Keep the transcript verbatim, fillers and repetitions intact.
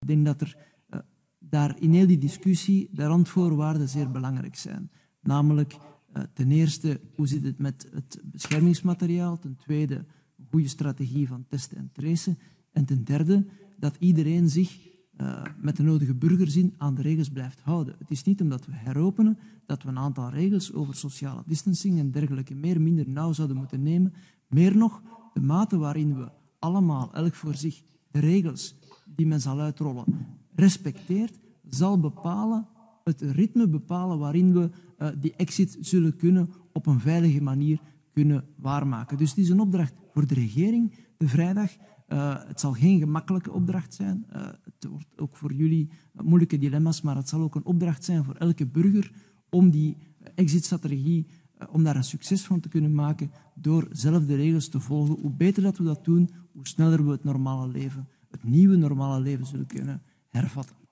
Ik denk dat er uh, daar in heel die discussie de randvoorwaarden zeer belangrijk zijn. Namelijk, uh, ten eerste, hoe zit het met het beschermingsmateriaal? Ten tweede, een goede strategie van testen en tracen. En ten derde, dat iedereen zich uh, met de nodige burgerzin aan de regels blijft houden. Het is niet omdat we heropenen dat we een aantal regels over sociale distancing en dergelijke meer minder nauw zouden moeten nemen. Meer nog, de mate waarin we allemaal, elk voor zich, de regels die men zal uitrollen, respecteert, zal bepalen, het ritme bepalen waarin we uh, die exit zullen kunnen op een veilige manier kunnen waarmaken. Dus het is een opdracht voor de regering, de vrijdag. Uh, het zal geen gemakkelijke opdracht zijn. Uh, het wordt ook voor jullie moeilijke dilemma's, maar het zal ook een opdracht zijn voor elke burger om die exit-strategie, uh, om daar een succes van te kunnen maken door zelf de regels te volgen. Hoe beter dat we dat doen, hoe sneller we het normale leven, het nieuwe normale leven zullen kunnen hervatten.